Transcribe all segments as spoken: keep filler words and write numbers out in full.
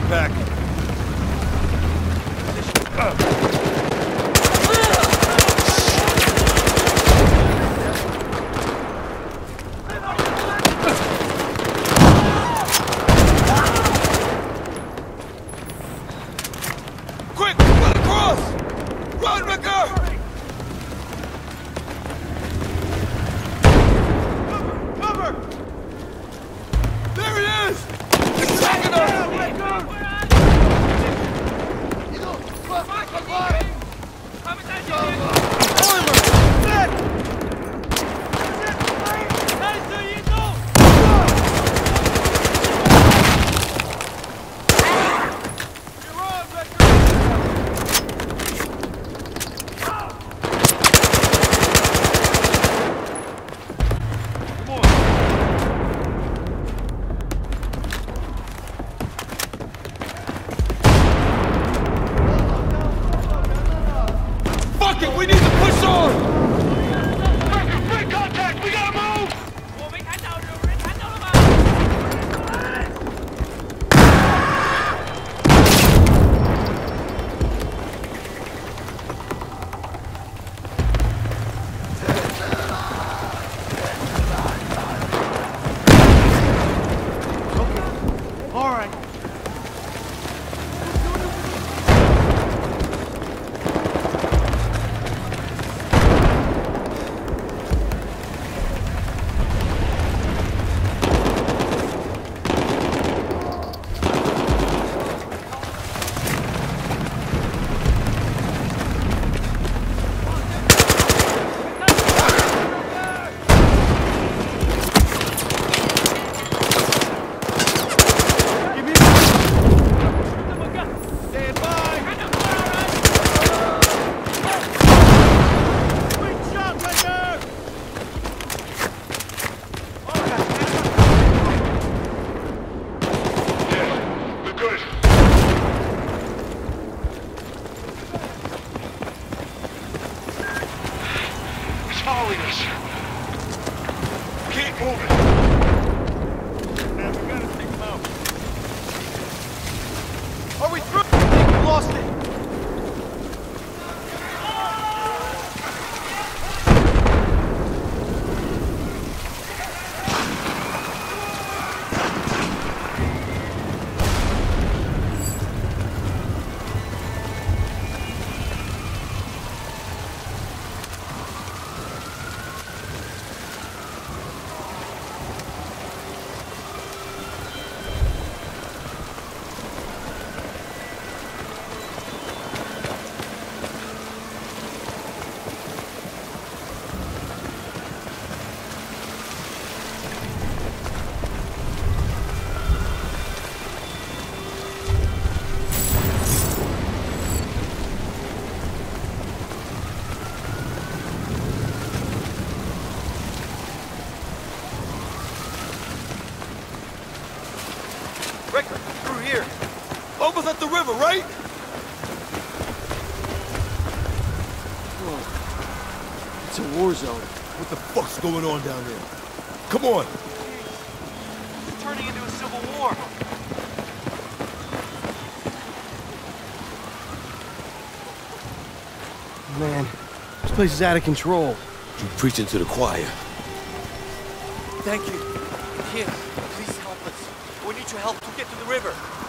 Pack. Quick! Run across! Run, Ricker! Cover! Cover! There he is! He's attacking us! We need to push on! Break contact! We gotta move! Okay. All right. Following us. Keep moving. Man, we gotta take them out. Are we through? We lost it. Ricker, through here. Almost at the river, right? Whoa. It's a war zone. What the fuck's going on down there? Come on. It's turning into a civil war. Man, this place is out of control. You preaching to the choir. Thank you. Here, please help us. We need your help to get to the river.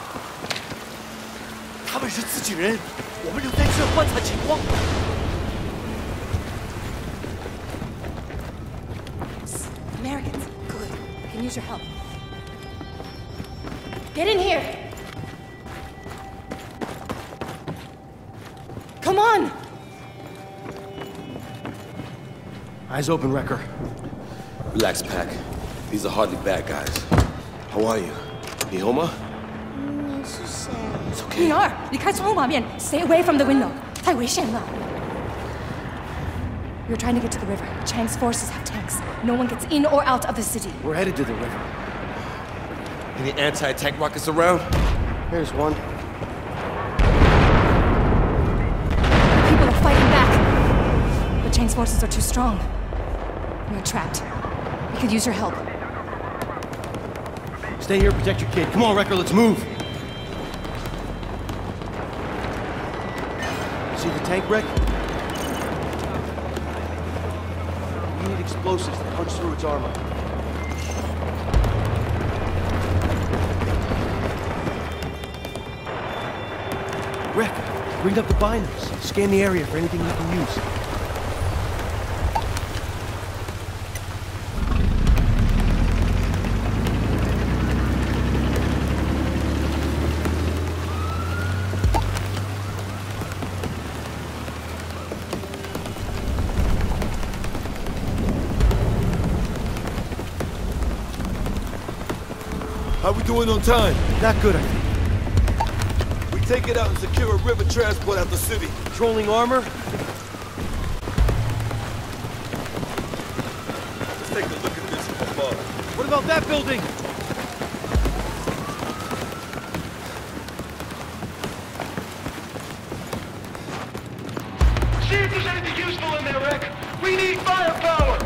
他们是自己人，我们留在这观察情况。 Americans, good. Can use your help. Get in here. Come on. Eyes open, Wrecker. Relax, Pack. These are hardly bad guys. How are you? Nihoma? It's okay. 女儿，离开窗户旁边 Stay away from the window. 太危险了。We're trying to get to the river. Chang's forces have tanks. No one gets in or out of the city. We're headed to the river. Any anti-tank rockets around? Here's one. People are fighting back. But Chang's forces are too strong. We're trapped. We could use your help. Stay here, protect your kid. Come on, Wrecker, let's move. See the tank wreck? We need explosives to punch through its armor. Rick, bring up the binocs. Scan the area for anything you can use. How we doing on time? Not good, I think. We take it out and secure a river transport out the city. Trolling armor? Let's take a look at this from above. What about that building? See if there's anything useful in there, Rick. We need firepower.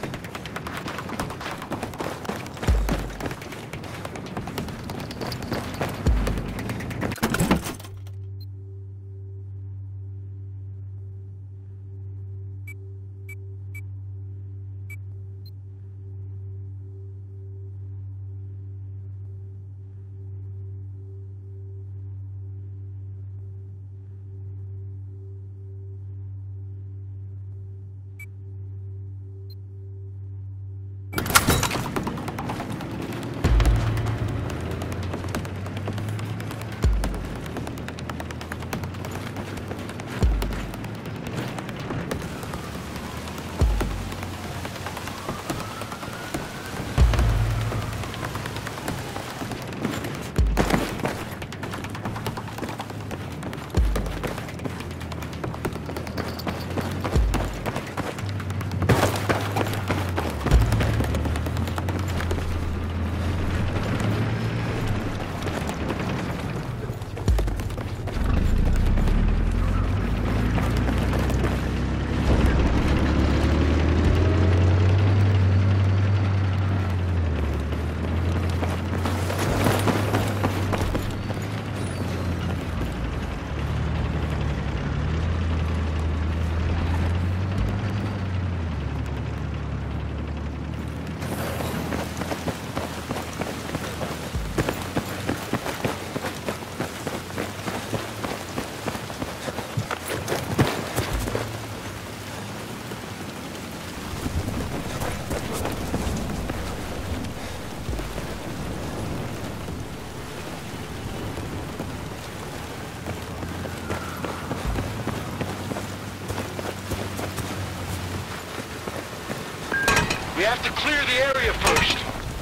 We have to clear the area first.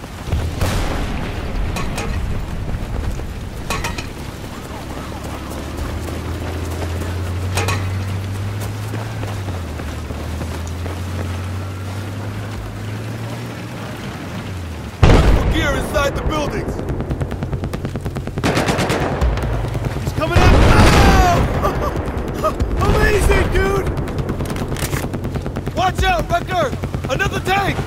Gear inside the buildings. He's coming up! Oh! Amazing, dude! Watch out, Wrecker! Another tank!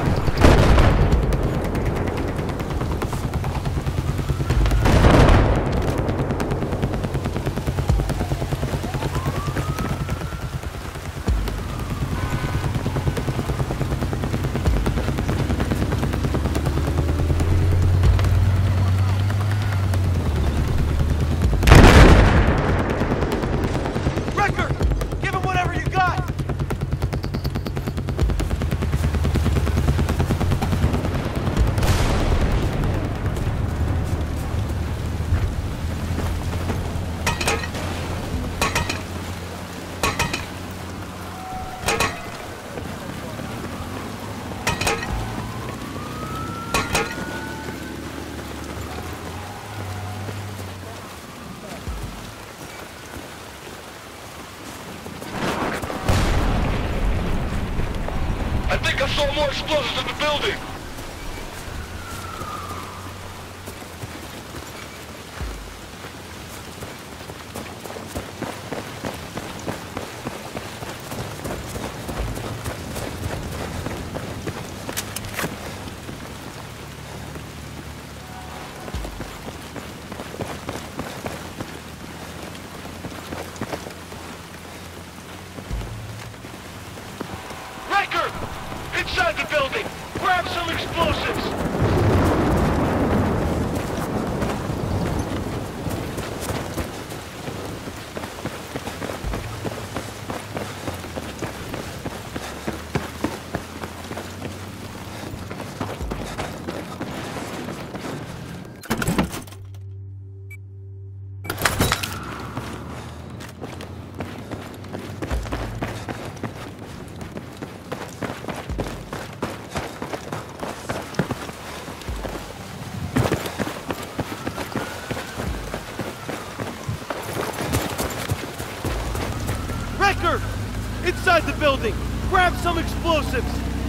I think I saw more explosives in the building. the building! Grab some explosives! Wrecker! Inside the building! Grab some explosives!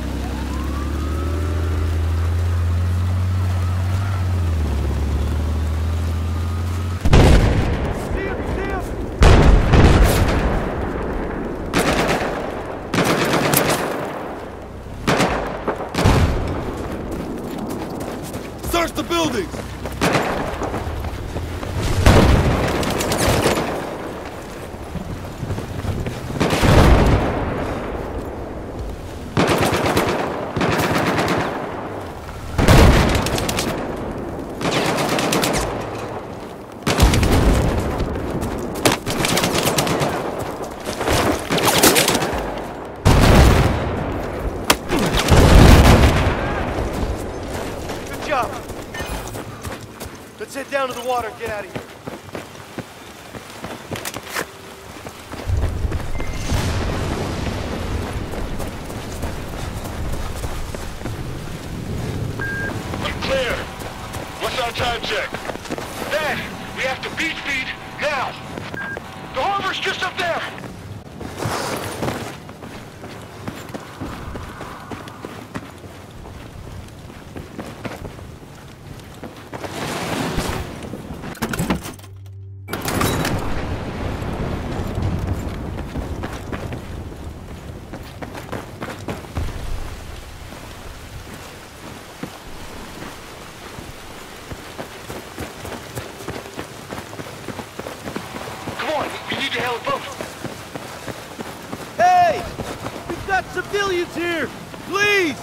See him! See him! Search the buildings! Good job. Let's head down to the water and get out of here. We're clear. What's our time check? Dad, we have to beach feed now. The harbor's just up there. We need to hail a boat. Hey! We've got civilians here! Please!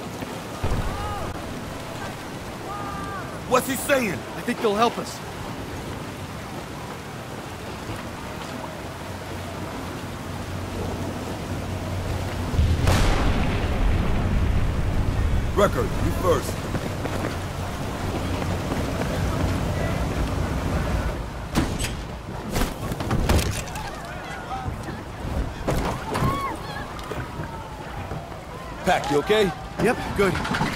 What's he saying? I think they'll help us. Wrecker, you first. Pack, you okay? Yep, good.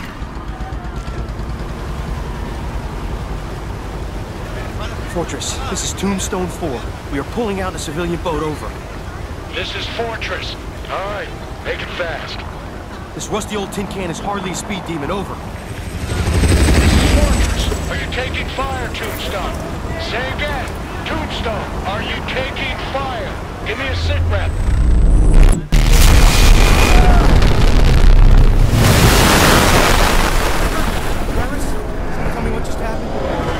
Fortress, this is Tombstone four. We are pulling out a civilian boat over. This is Fortress. All right, make it fast. This rusty old tin can is hardly a speed demon, over. This is Fortress. Are you taking fire, Tombstone? Say again. Tombstone, are you taking fire? Give me a sit rep. Tell me what just happened.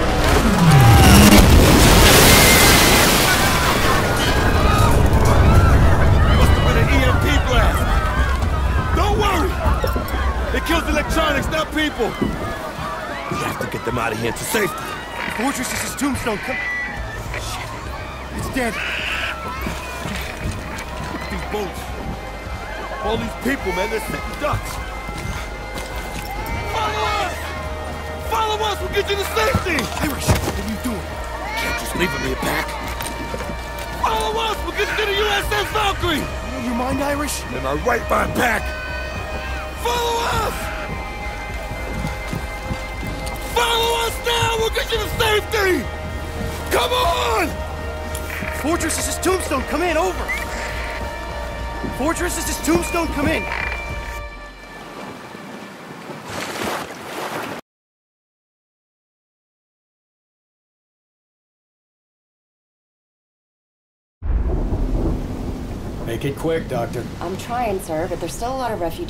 Must have been an E M P blast. Don't worry! It kills electronics, not people. We have to get them out of here to safety. Fortress, this is Tombstone. Come. Shit. It's dead. Look at these boats. All these people, man, they're sitting ducks. Follow us! Follow us, we'll get you to safety! Irish, what are you doing? Can't just leave me a pack. Follow us, we'll get you to the U S S Valkyrie! You mind, Irish? And I right by Pack. Follow us! Follow us now! We'll get you to safety! Come on! Fortress, this is Tombstone. Come in, over. Fortress, this is Tombstone. Come in. Make it quick, Doctor. I'm trying, sir, but there's still a lot of refugees.